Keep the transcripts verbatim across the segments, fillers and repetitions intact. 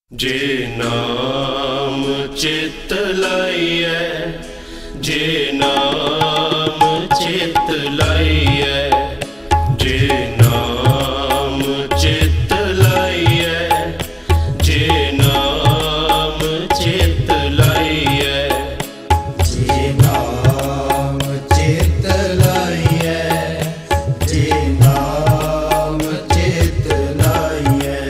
जे नाम चित लाइए, जे नाम चित लाइए, जे नाम चित लाइए, जे नाम चित लाइए, जे नाम चित लाइए, जे नाम चित लाइए।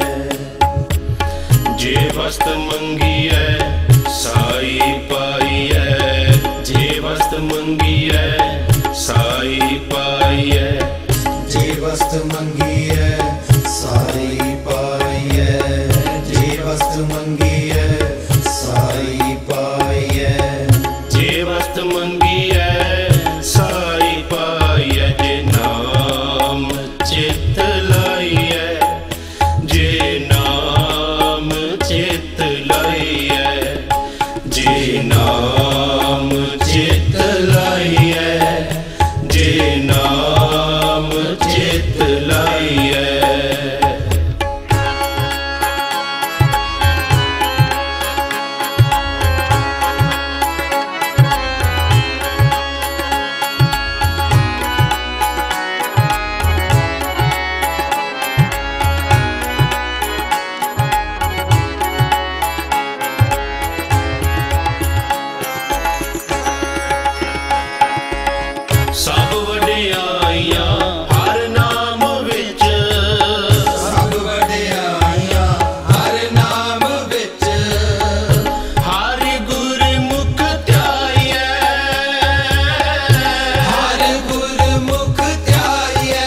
जे वस्त मंगिए साई पाइए, जे वस्त मंगिए साई पाइए, जे वस्त मंगिए साई पाइए, जे वस्त मंगिए साई पाइए, जे वस्त मंगिए साई पाइए। जे नाम चित लाइए, जे नाम चित लाइए, जे नाम चित लाइए, जे नाम चित लाइए। सब वडियाइयां हर नाम विच, सब वडियाइयां हर नाम विच, हर गुरमुख ध्याइए, हर गुरमुख ध्याइए,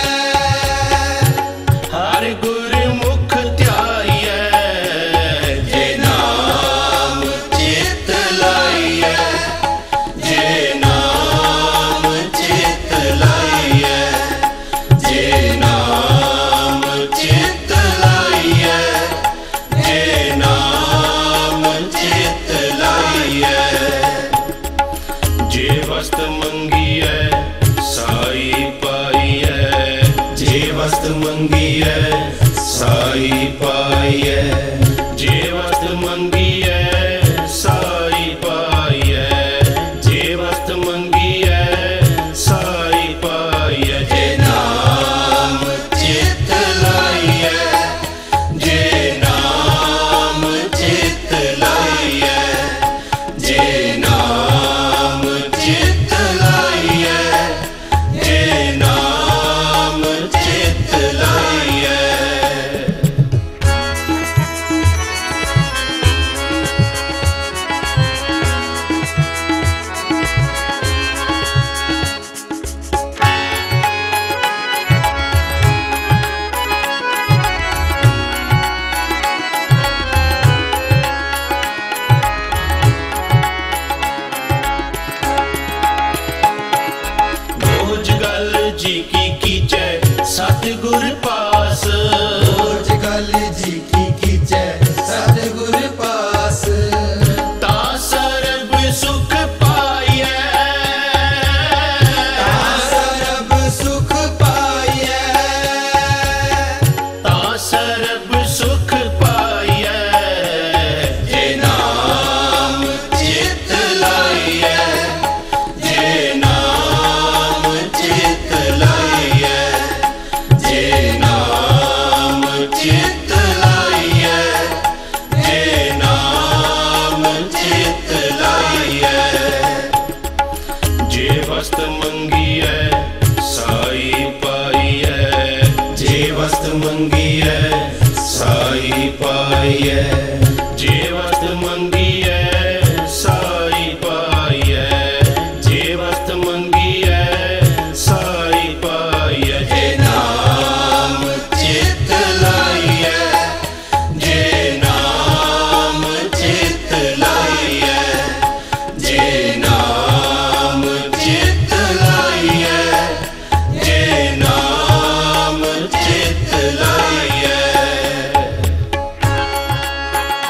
हर गुरमुख ध्याइए। जे नाम चित लाइए, जे नाम चित लाइए, जे नाम चित लाइए, जे नाम चित लाइए। जे वस्त मंगिए साई पाइए, जे वस्त मंगिए साई पाइए, जे वस्त मंगिए साई पाइए, जे वस्त मंगिए साई पाइए। जे नाम चित लाइए, जे नाम चित लाइए, जे नाम चित लाइए, जे नाम चित लाइए। भोज गल जी की कीचे सतगुर पास, भोज गल जी की कीचे सतगुर पास, ता सरब सुख पाइए, ता सरब सुख पाइए, ता सरब सुख पाइए। जे नाम चित लाइए, जे नाम चित लाइए, जे नाम चित लाइए, जे नाम चित लाइए। जे वस्त मंगिए साई पाइए, जे वस्त मंगिए साई पाइए, जे वस्त मंगिए साई पाइए, जे वस्त मंगिए साई पाइए। जे नाम चित लाइए, जे नाम चित लाइए, जे नाम चित लाइए, जे नाम चित लाइए।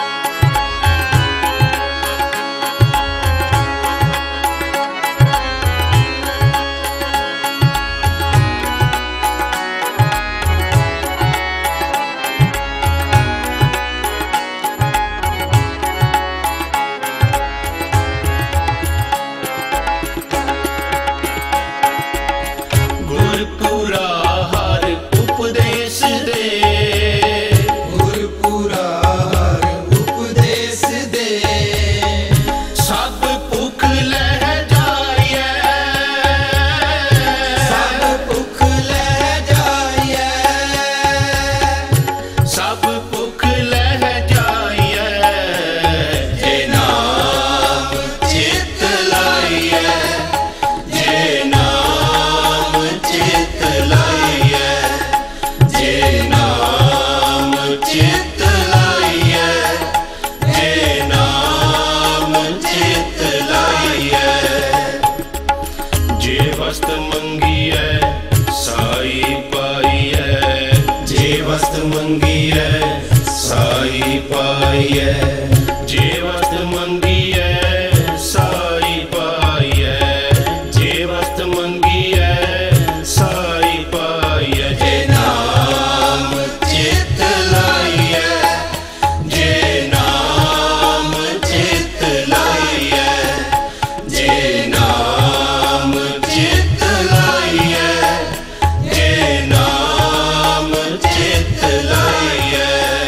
मंगिए साई पाइए, जे वस्त मंगिए साई पाइए, जे वस्त मंगिए साई पाइए। जे नाम चित लाइए, जे नाम चित लाइए, जे नाम चित लाइए, जे नाम चित लाइए।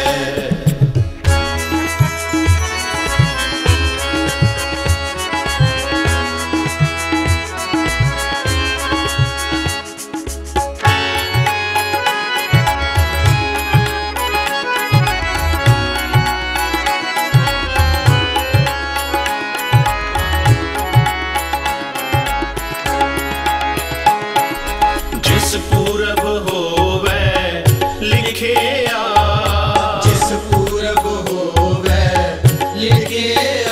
जिस पूरब होवे लिखे आ, जिस पूरब होवे लिखे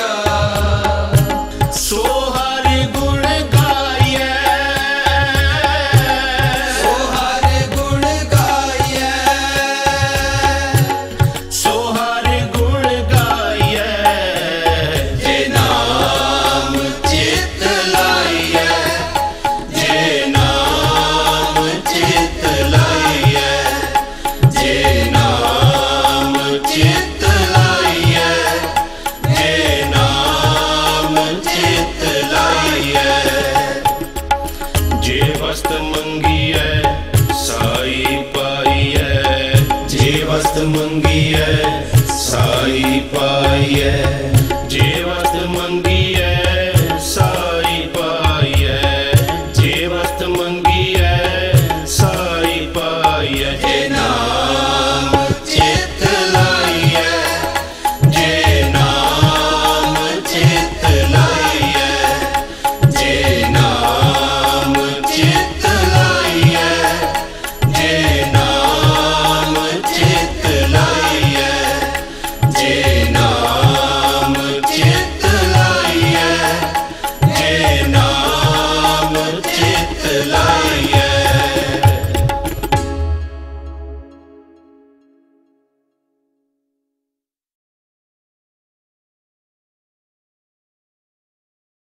आ, सो हर गुण गाइए, सो हर गुण गाइए, सो हर गुण गाइए। जे नाम चित लाइए, जे नाम चित लाइए, जे नाम चित लाइए, जे नाम चित लाइए। जे वस्त मंगिए साई पाइए, जे वस्त मंगिए साई पाइए, जे वस्त मंगिए साई पाइए, जे वस्त मंगिए साई पाइए। जे नाम चित लाइए, जे नाम चित लाइए, जे नाम चित लाइए, जे नाम चित लाइए, जे नाम